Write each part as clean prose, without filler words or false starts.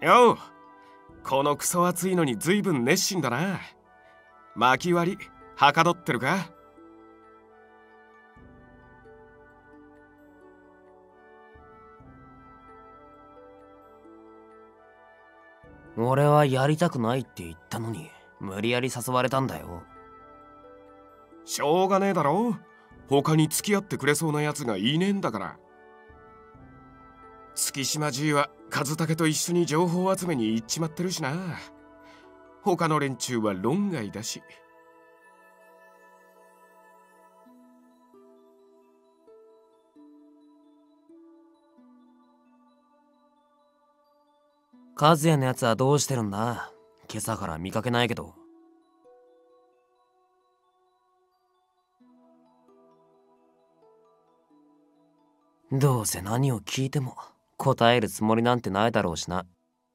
よう、このクソ暑いのに随分熱心だな。薪割りはかどってるか？ 俺はやりたくないって言ったのに無理やり誘われたんだよ。 しょうがねえだろ。他に付き合ってくれそうなやつがいねえんだから。月島じいは和武と一緒に情報集めに行っちまってるしな。他の連中は論外だし。 和也のやつはどうしてるんだ？今朝から見かけないけど。どうせ何を聞いても答えるつもりなんてないだろうしな。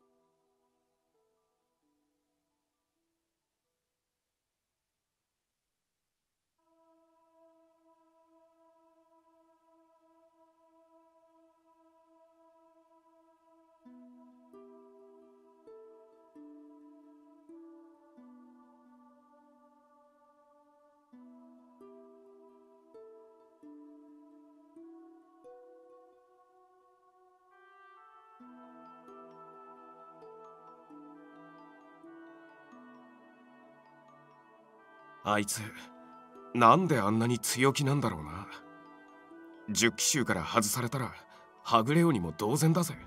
あいつなんであんなに強気なんだろうな。十騎衆から外されたらはぐれようにも同然だぜ。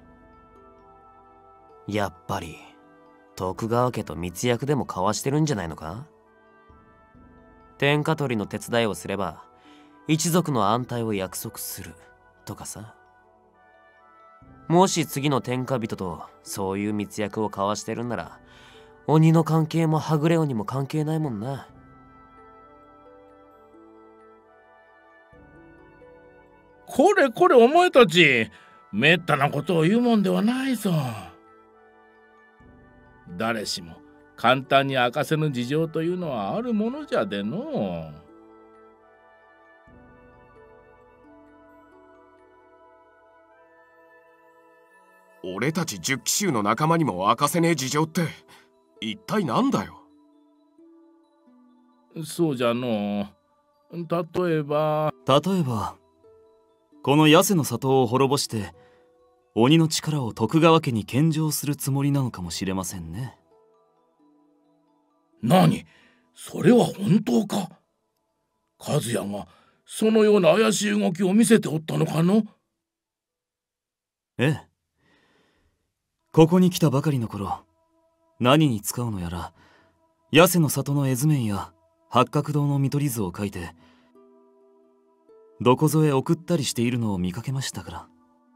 やっぱり徳川家と密約でも交わしてるんじゃないのか？天下取りの手伝いをすれば一族の安泰を約束するとかさ。もし次の天下人とそういう密約を交わしてるんなら鬼の関係もはぐれ鬼も関係ないもんな。 これこれお前たち、めったなことを言うもんではないぞ。誰しも簡単に明かせぬ事情というのはあるものじゃでのう。俺たち十騎衆の仲間にも明かせねえ事情って一体なんだよ。 そうじゃの例えばこの八瀬の里を滅ぼして鬼の力を徳川家に献上するつもりなのかもしれませんね。 何？それは本当か？和也がそのような怪しい動きを見せておったのかの？ ええ。ここに来たばかりの頃、何に使うのやら八瀬の里の絵図面や八角堂の見取り図を描いてどこぞへ送ったりしているのを見かけましたから。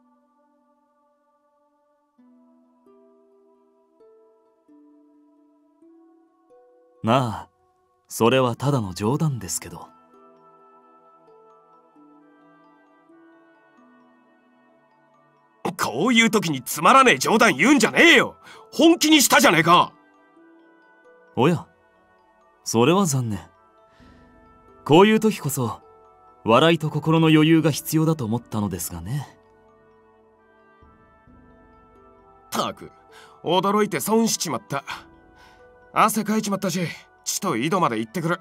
まあそれはただの冗談ですけど。 こういう時につまらねえ冗談言うんじゃねえよ。本気にしたじゃねえか。 おや、それは残念。こういう時こそ笑いと心の余裕が必要だと思ったのですがね。 たく驚いて損しちまった。汗かいちまったし血と井戸まで行ってくる。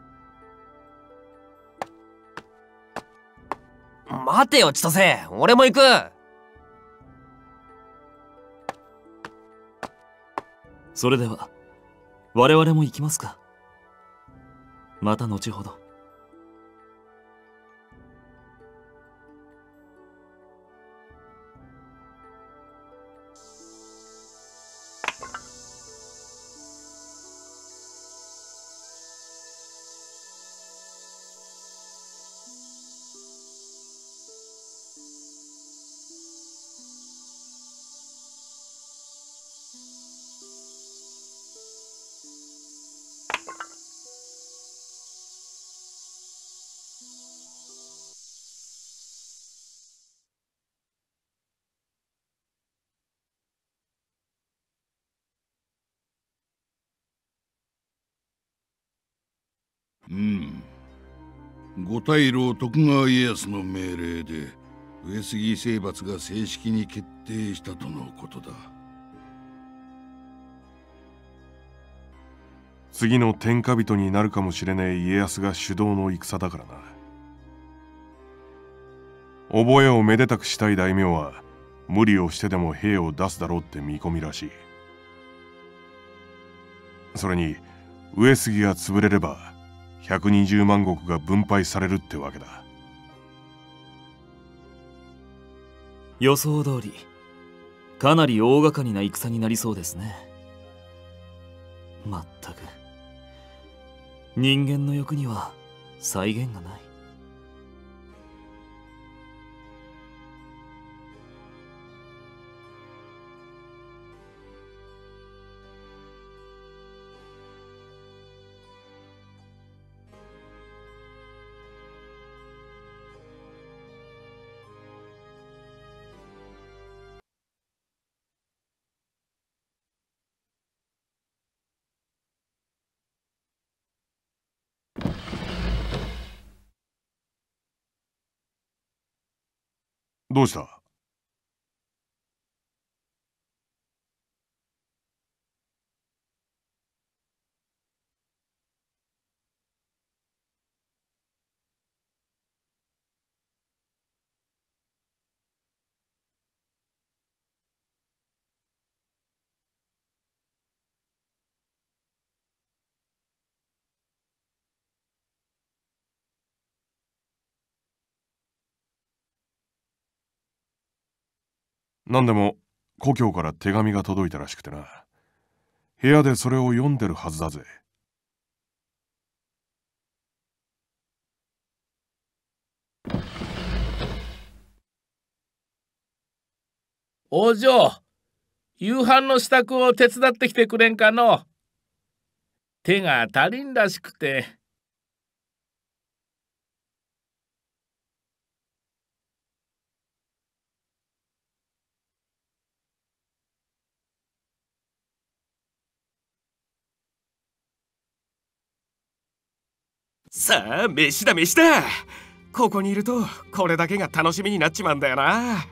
待てよ千歳、俺も行く。 それでは我々も行きますか。また後ほど。 五大老徳川家康の命令で上杉征伐が正式に決定したとのことだ。 次の天下人になるかもしれねえ家康が主導の戦だからな。覚えをめでたくしたい大名は無理をしてでも兵を出すだろうって見込みらしい。それに上杉が潰れれば120万石が分配されるってわけだ。 予想通りかなり大掛かりな戦になりそうですね。まったく人間の欲には際限がない。 どうした？何でも故郷から手紙が届いたらしくてな。部屋でそれを読んでるはずだぜ。 お嬢、夕飯の支度を手伝ってきてくれんかの。手が足りんらしくて。 さあ飯だ飯だ。ここにいるとこれだけが楽しみになっちまうんだよな。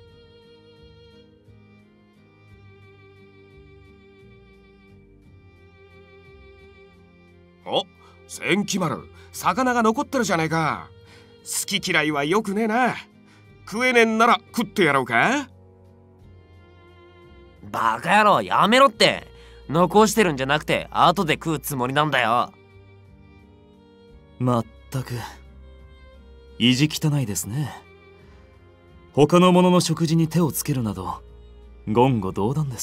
お、千喜丸、魚が残ってるじゃねえか。好き嫌いはよくねえな。食えねえんなら食ってやろうか。 バカ野郎、やめろって。残してるんじゃなくて後で食うつもりなんだよ。 まったく意地汚いですね。他の者の食事に手をつけるなど言語道断です。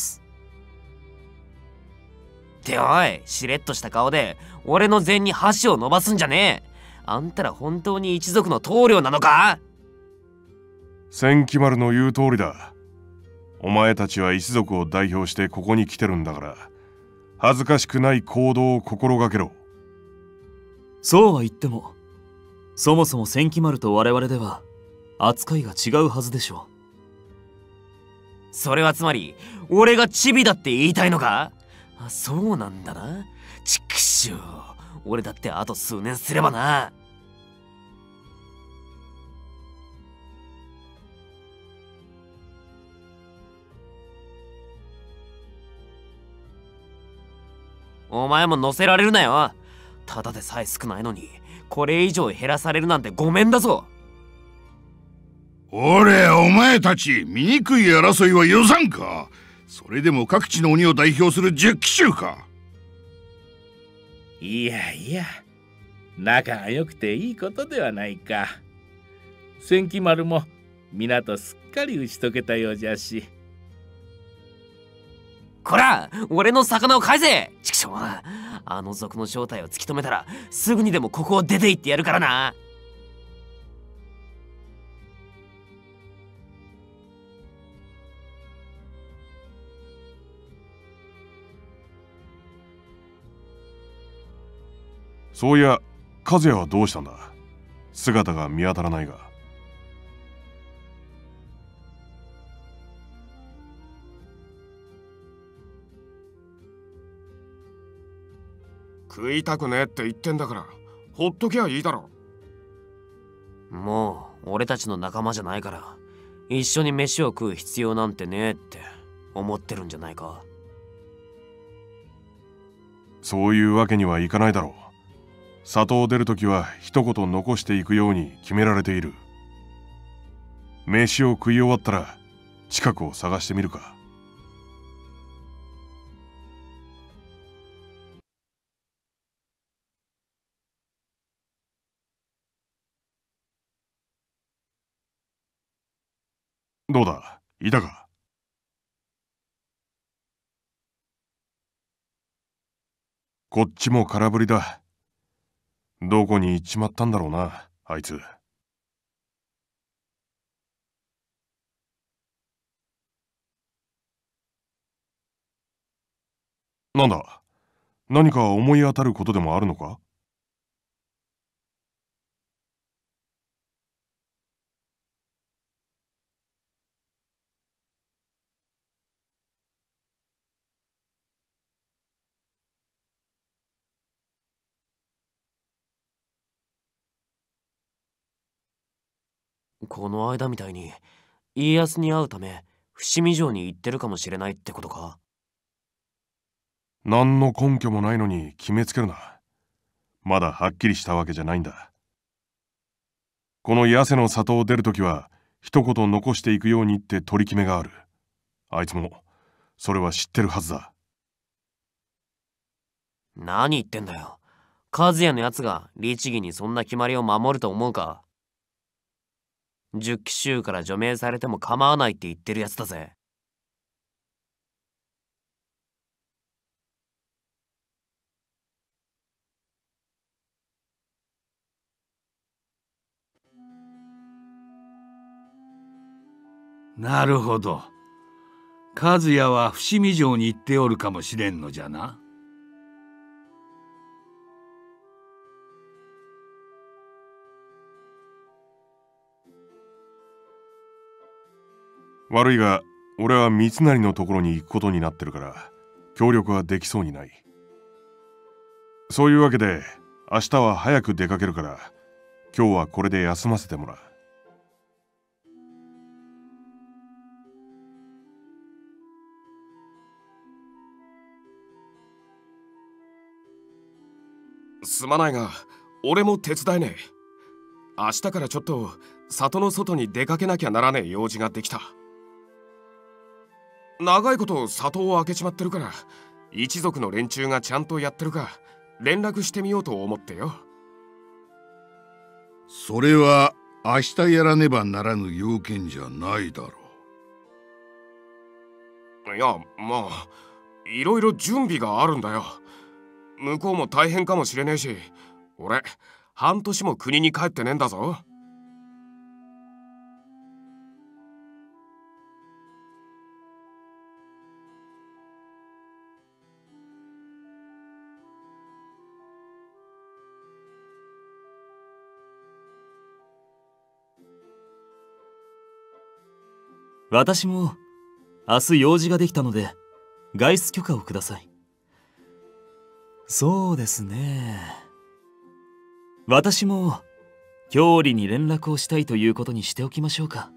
っておい、しれっとした顔で俺の膳に箸を伸ばすんじゃねえ。あんたら本当に一族の棟梁なのか？ 千喜丸の言う通りだ。お前たちは一族を代表してここに来てるんだから、恥ずかしくない行動を心がけろ。 そうは言ってもそもそも千喜丸と我々では扱いが違うはずでしょう。それはつまり俺がチビだって言いたいのか？あ、そうなんだな。ちくしょう、俺だってあと数年すればな。お前も乗せられるなよ。ただでさえ少ないのにこれ以上減らされるなんてごめんだぞ。 お前たち醜い争いは許さんか。それでも各地の鬼を代表する十騎衆か。 いやいや、仲が良くていいことではないか。千喜丸も港すっかり打ち解けたようじゃし。 こら、俺の魚を返せ。ちくしょう、あの族の正体を突き止めたらすぐにでもここを出て行ってやるからな。 そういや和也はどうしたんだ。姿が見当たらないが。 食いたくねえって言ってんだからほっときゃいいだろ。 もう俺たちの仲間じゃないから一緒に飯を食う必要なんてねえって思ってるんじゃないか。 そういうわけにはいかないだろう。里を出るときは一言残していくように決められている。飯を食い終わったら近くを探してみるか。どうだ、いたか。こっちも空振りだ。どこに行っちまったんだろうな、あいつ。なんだ、何か思い当たることでもあるのか。 この間みたいに家康に会うため伏見城に行ってるかもしれないってことか。 何の根拠もないのに決めつけるな。まだはっきりしたわけじゃないんだ。この八瀬の里を出るときは一言残していくようにって取り決めがある。あいつもそれは知ってるはずだ。 何言ってんだよ。和也のやつが律儀にそんな決まりを守ると思うか。十騎衆から除名されても構わないって言ってるやつだぜ。 なるほど。和也は伏見城に行っておるかもしれんのじゃな。 悪いが俺は三成のところに行くことになってるから協力はできそうにない。そういうわけで明日は早く出かけるから今日はこれで休ませてもらう。 すまないが俺も手伝えねえ。明日からちょっと里の外に出かけなきゃならねえ用事ができた。長いこと里を開けちまってるから一族の連中がちゃんとやってるか連絡してみようと思ってよ。 それは明日やらねばならぬ要件じゃないだろいやまあいろいろ準備があるんだよ。向こうも大変かもしれねえし俺半年も国に帰ってねえんだぞ。 私も明日用事ができたので外出許可をください。そうですね。私も郷里に連絡をしたいということにしておきましょうか。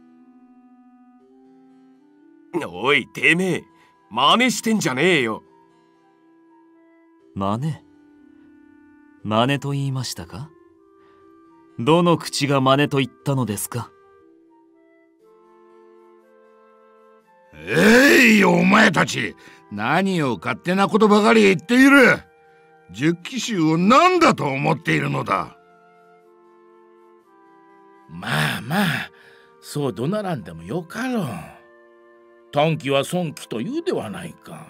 おいてめえ真似してんじゃねえよ。 真似と言いましたか。どの口が真似と言ったのですか。 お前たち何を勝手なことばかり言っている。十騎衆を何だと思っているのだ。 まあまあそう怒鳴らんでもよかろう。短期は損期というではないか。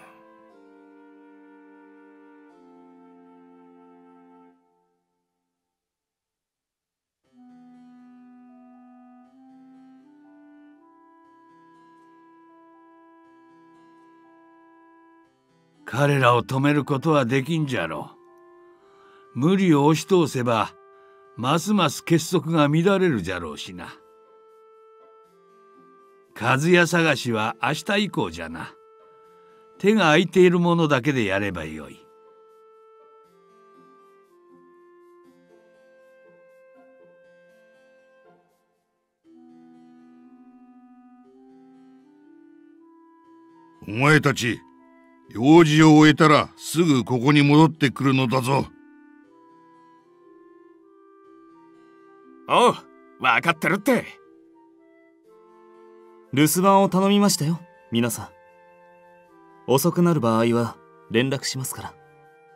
彼らを止めることはできんじゃろう。無理を押し通せばますます結束が乱れるじゃろうしな。和也探しは明日以降じゃな。手が空いているものだけでやればよい。 お前たち用事を終えたらすぐここに戻ってくるのだぞ。 おう、分かってるって。 留守番を頼みましたよ、皆さん。遅くなる場合は連絡しますから。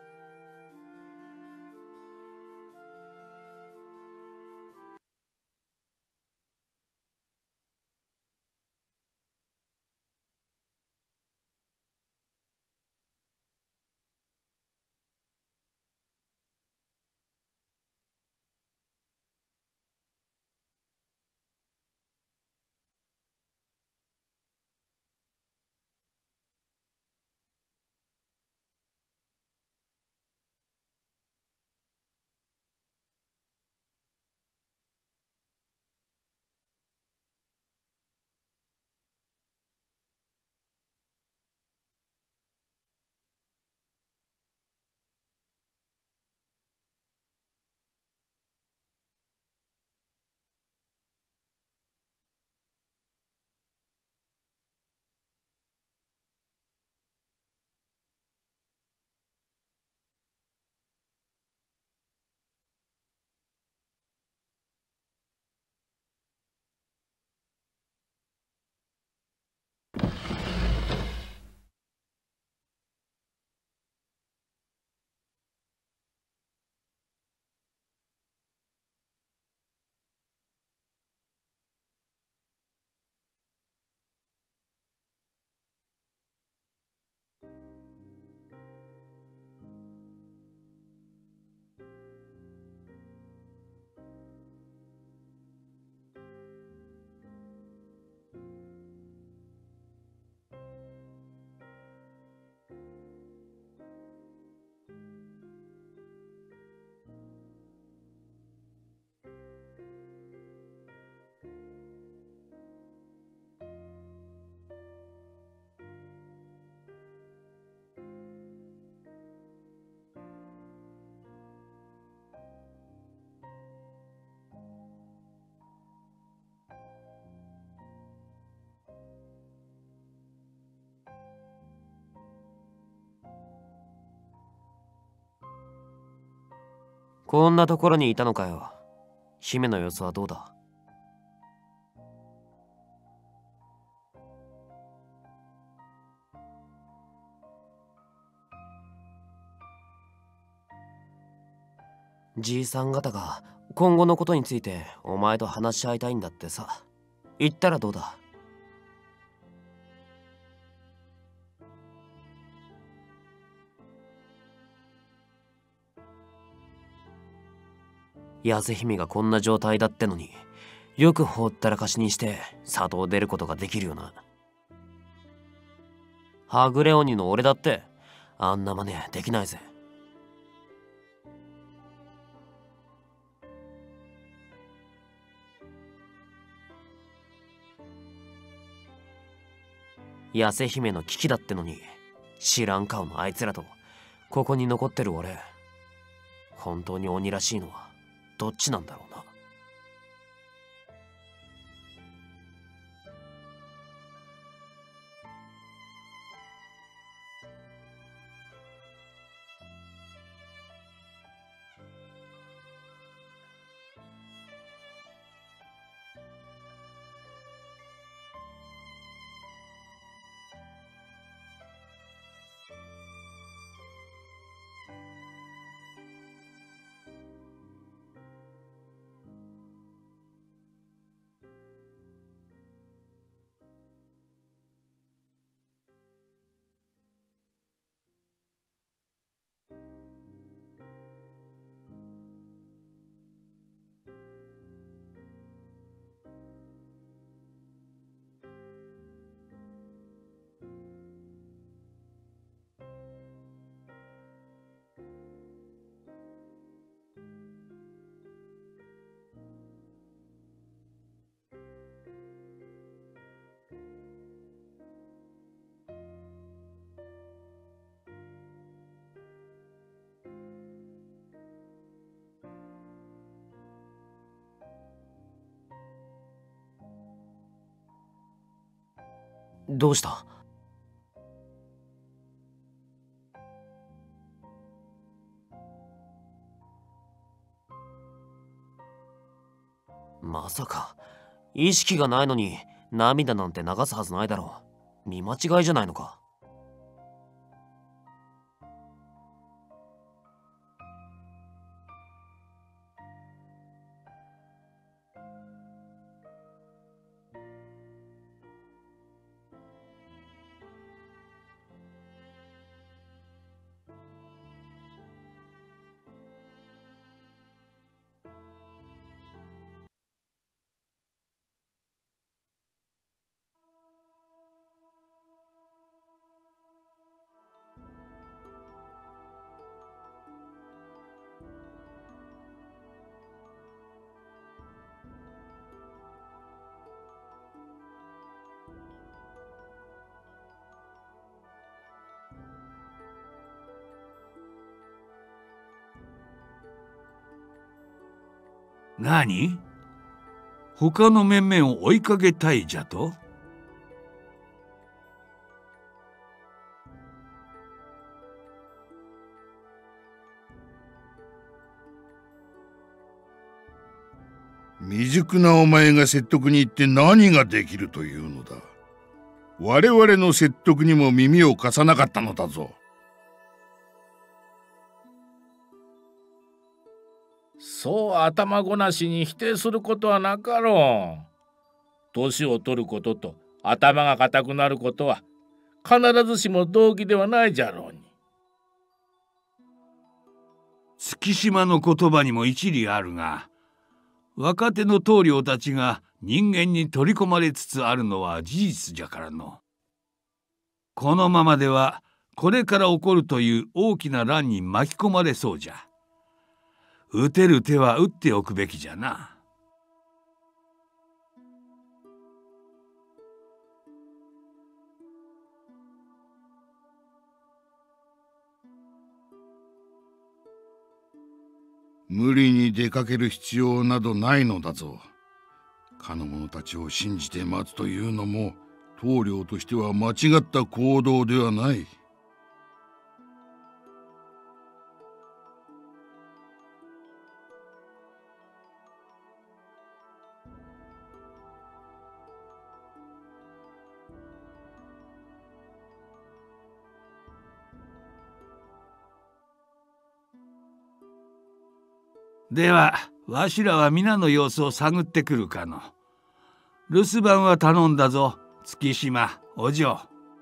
こんなところにいたのかよ。姫の様子はどうだ？じいさん方が今後のことについてお前と話し合いたいんだってさ。言ったらどうだ？八瀬姫がこんな状態だってのによくほったらかしにして里を出ることができるよな。はぐれ鬼の俺だってあんな真似できないぜ。八瀬姫の危機だってのに知らん顔のあいつらとここに残ってる俺、本当に鬼らしいのはどっちなんだろうな。どうした？ まさか意識がないのに涙なんて流すはずないだろう。見間違いじゃないのか。 何？他の面々を追いかけたいじゃと？ 未熟なお前が説得に行って何ができるというのだ。我々の説得にも耳を貸さなかったのだぞ。 そう頭ごなしに否定することはなかろう。年を取ることと頭が固くなることは必ずしも同義ではないじゃろうに。 月島の言葉にも一理あるが、若手の棟梁たちが人間に取り込まれつつあるのは事実じゃからの。このままではこれから起こるという大きな乱に巻き込まれそうじゃ。打てる手は打っておくべきじゃな。 無理に出かける必要などないのだぞ。かの者たちを信じて待つというのも棟梁としては間違った行動ではない。 ではわしらは皆の様子を探ってくるかの。留守番は頼んだぞ、月島お嬢。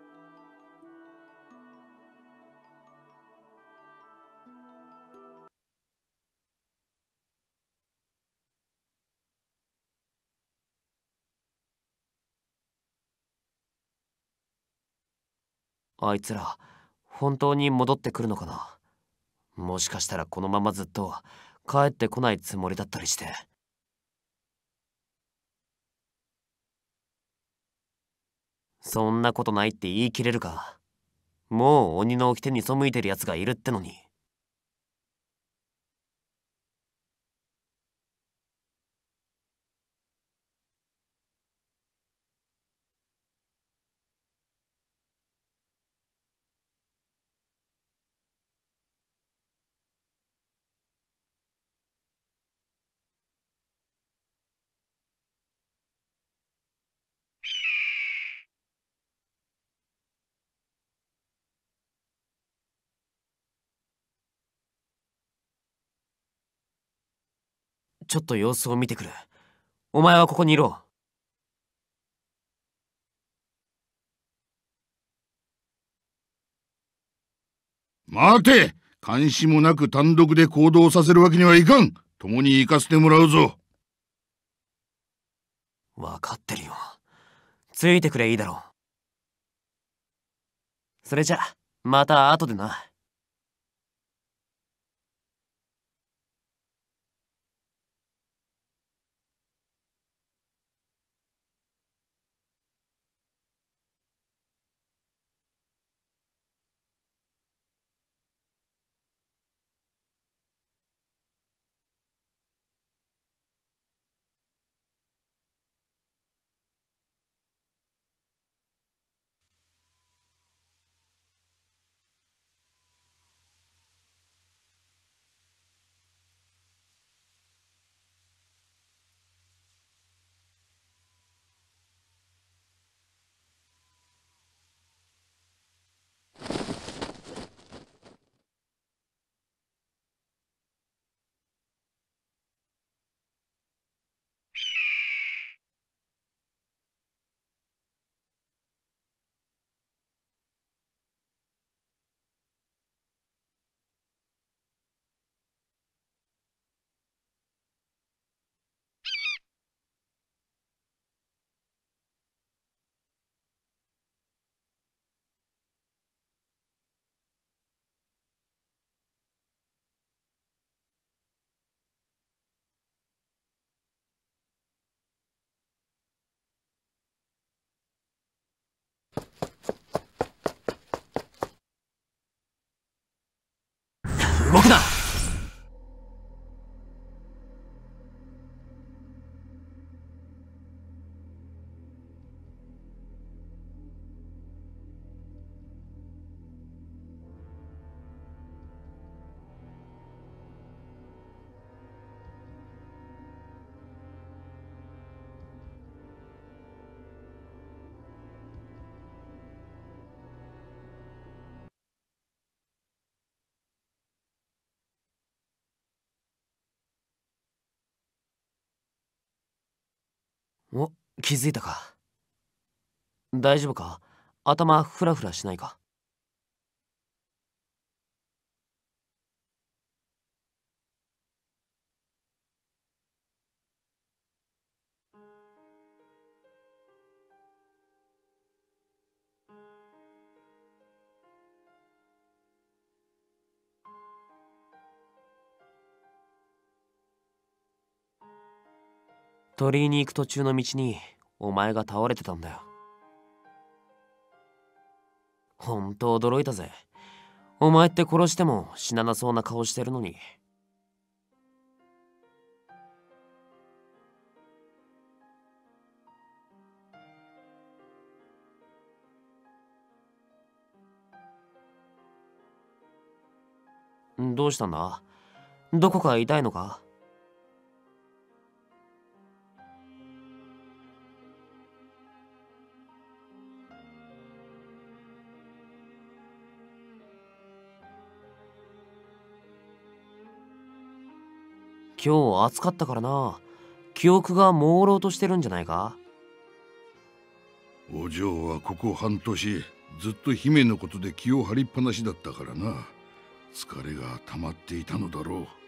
あいつら本当に戻ってくるのかな。もしかしたらこのままずっと帰ってこないつもりだったりして。そんなことないって言い切れるか。もう鬼の掟に背いてるやつがいるってのに。ちょっと様子を見てくる。お前はここにいろ。 待て！監視もなく単独で行動させるわけにはいかん。共に行かせてもらうぞ。 分かってるよ。ついてくれいいだろう。それじゃまた後でな。 動くな。お、気づいたか。大丈夫か？頭フラフラしないか？鳥居に行く途中の道にお前が倒れてたんだよ。ほんと驚いたぜ。お前って殺しても死ななそうな顔してるのに。どうしたんだ？どこか痛いのか？今日暑かったからな。記憶が朦朧としてるんじゃないか？ お嬢はここ半年ずっと姫のことで気を張りっぱなしだったからな。疲れが溜まっていたのだろう。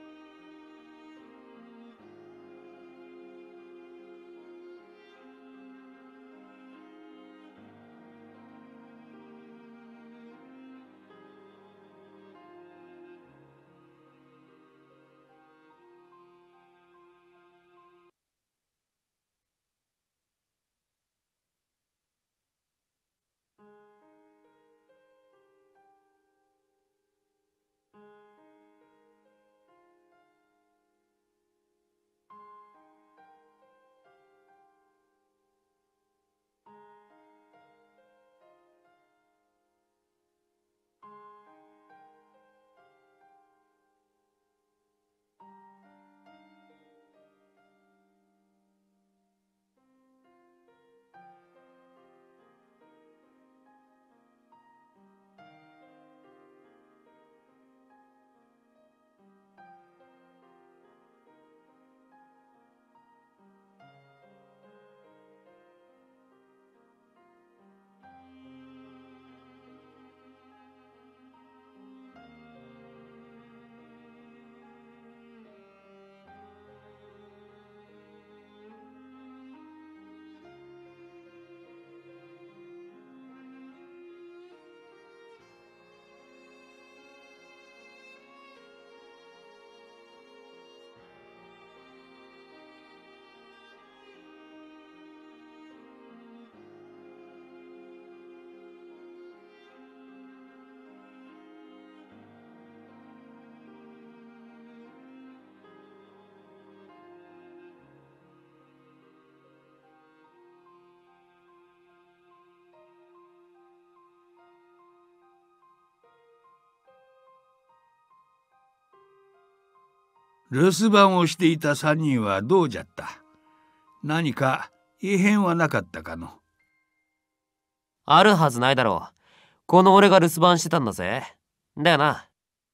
留守番をしていた3人はどうじゃった？何か異変はなかったかの？ あるはずないだろう。この俺が留守番してたんだぜ。だよな。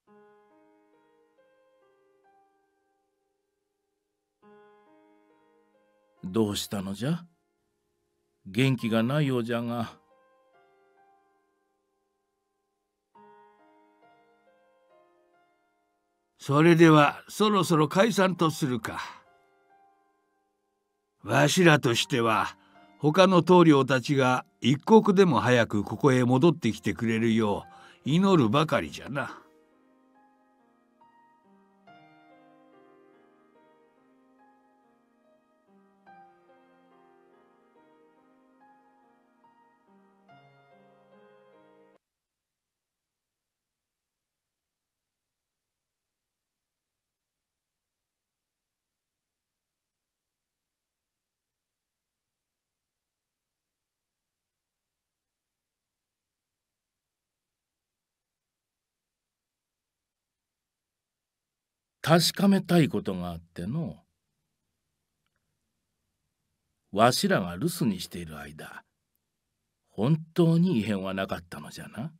どうしたのじゃ？元気がないようじゃが。 それではそろそろ解散とするか。わしらとしては他の棟梁たちが一刻でも早くここへ戻ってきてくれるよう祈るばかりじゃな。 確かめたいことがあっての。わしらが留守にしている間、本当に異変はなかったのじゃな。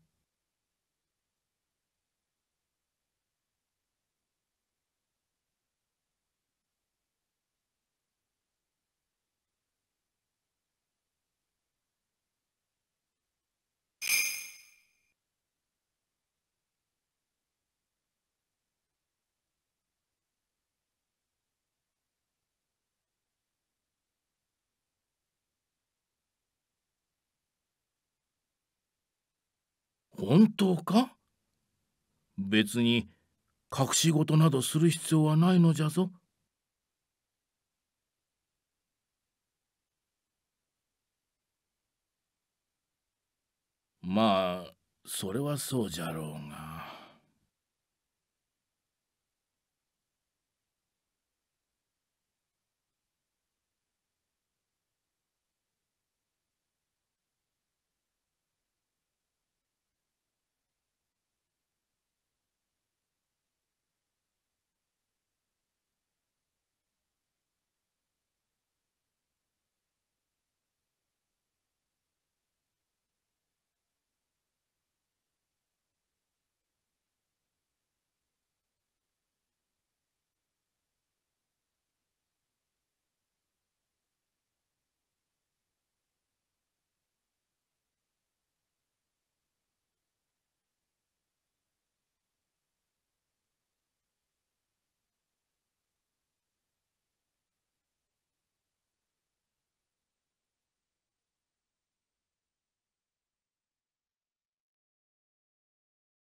本当か？別に隠し事などする必要はないのじゃぞ。まあそれはそうじゃろうが。